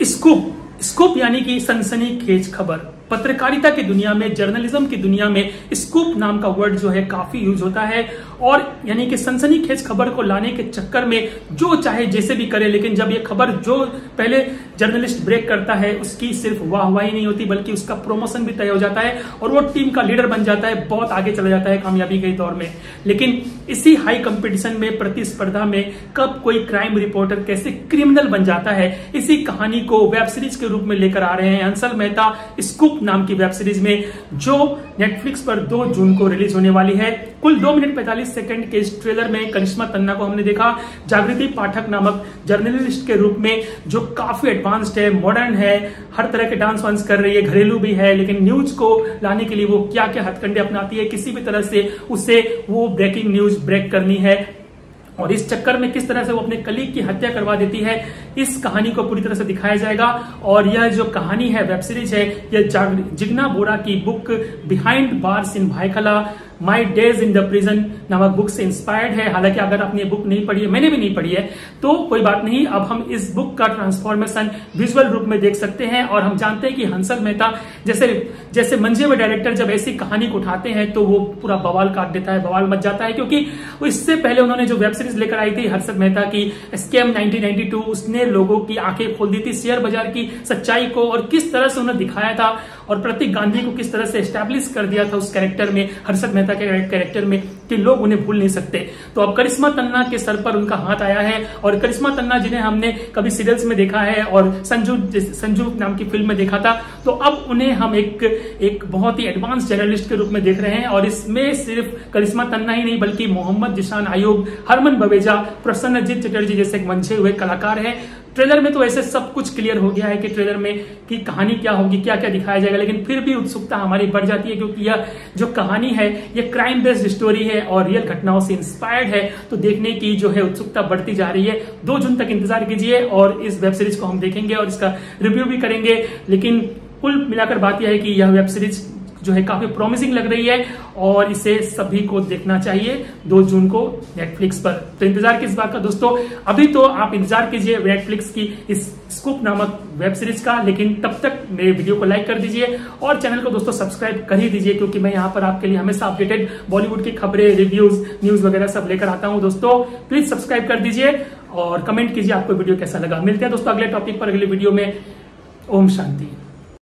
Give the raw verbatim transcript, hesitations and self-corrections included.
Scoop scoop यानी कि सनसनीखेज खबर। पत्रकारिता की दुनिया में, जर्नलिज्म की दुनिया में स्कूप नाम का वर्ड जो है काफी यूज होता है। और यानी कि सनसनीखेज खबर को लाने के चक्कर में जो चाहे जैसे भी करे, लेकिन जब ये खबर जो पहले जर्नलिस्ट ब्रेक करता है उसकी सिर्फ वाहवाही नहीं होती बल्कि उसका प्रमोशन भी तय हो जाता है और वो टीम का लीडर बन जाता है, बहुत आगे चला जाता है कामयाबी के दौर में। लेकिन इसी हाई कंपटीशन में, प्रतिस्पर्धा में कब कोई क्राइम रिपोर्टर कैसे क्रिमिनल बन जाता है, इसी कहानी को वेब सीरीज के रूप में लेकर आ रहे हैं हंसल मेहता स्कूप नाम की वेब सीरीज में, जो नेटफ्लिक्स पर दो जून को रिलीज होने वाली है। कुल दो मिनट पैंतालीस सेकंड के इस ट्रेलर में करिश्मा तन्ना को हमने देखा जागृति पाठक नामक जर्नलिस्ट के रूप में, जो काफी एडवांस्ड है, मॉडर्न है, हर तरह के डांस वांस कर रही है, घरेलू भी है, लेकिन न्यूज को लाने के लिए वो क्या क्या हथकंडे अपनाती है, किसी भी तरह से उसे वो ब्रेकिंग न्यूज ब्रेक करनी है और इस चक्कर में किस तरह से वो अपने कलीग की हत्या करवा देती है, इस कहानी को पूरी तरह से दिखाया जाएगा। और यह जो कहानी है, वेब सीरीज है, यह जिग्ना बोरा की book behind bars in Byculla my days in the prison नामक बुक से इंस्पायर्ड है। हालांकि अगर आपने ये बुक नहीं पढ़ी है, मैंने भी नहीं पढ़ी है, तो कोई बात नहीं, अब हम इस बुक का ट्रांसफॉर्मेशन विजुअल रूप में देख सकते हैं। और हम जानते हैं कि हंसल मेहता जैसे जैसे मंजे हुए डायरेक्टर जब ऐसी कहानी को उठाते हैं तो वो पूरा बवाल काट देता है, बवाल मच जाता है, क्योंकि इससे पहले उन्होंने जो वेब सीरीज लेकर आई थी हर्षद मेहता की स्कैम नाइनटीन नाइंटी टू, उसने लोगों की आंखें खोल दी थी शेयर बाजार की सच्चाई को और किस तरह से उन्होंने दिखाया था और प्रतीक गांधी को किस तरह से एस्टैब्लिश कर दिया था उस कैरेक्टर में, हर्षद मेहता के कैरेक्टर में, कि लोग उन्हें भूल नहीं सकते। तो अब करिश्मा तन्ना के सर पर उनका हाथ आया है और करिश्मा तन्ना जिन्हें हमने कभी सीरियल्स में देखा है और संजू संजू नाम की फिल्म में देखा था, तो अब उन्हें हम एक एक बहुत ही एडवांस जर्नलिस्ट के रूप में देख रहे हैं। और इसमें सिर्फ करिश्मा तन्ना ही नहीं बल्कि मोहम्मद जिशान आयूब, हरमन बवेजा, प्रसन्नजीत चटर्जी जैसे मंझे हुए कलाकार हैं। ट्रेलर में तो ऐसे सब कुछ क्लियर हो गया है कि ट्रेलर में की कहानी क्या होगी, क्या क्या दिखाया जाएगा, लेकिन फिर भी उत्सुकता हमारी बढ़ जाती है क्योंकि यह जो कहानी है ये क्राइम बेस्ड स्टोरी है और रियल घटनाओं से इंस्पायर्ड है। तो देखने की जो है उत्सुकता बढ़ती जा रही है। दो जून तक इंतजार कीजिए और इस वेब सीरीज को हम देखेंगे और इसका रिव्यू भी करेंगे। लेकिन कुल मिलाकर बात यह है कि यह वेब सीरीज जो है काफी प्रॉमिसिंग लग रही है और इसे सभी को देखना चाहिए दो जून को नेटफ्लिक्स पर। तो इंतजार किस बात का दोस्तों, अभी तो आप इंतजार कीजिए नेटफ्लिक्स की इस स्कूप नामक वेब सीरीज का, लेकिन तब तक मेरे वीडियो को लाइक कर दीजिए और चैनल को दोस्तों सब्सक्राइब कर ही दीजिए, क्योंकि मैं यहाँ पर आपके लिए हमेशा अपडेटेड बॉलीवुड की खबरें, रिव्यूज, न्यूज वगैरह सब लेकर आता हूँ। दोस्तों प्लीज सब्सक्राइब कर दीजिए और कमेंट कीजिए आपको वीडियो कैसा लगा। मिलते हैं दोस्तों अगले टॉपिक पर, अगले वीडियो में। ओम शांति।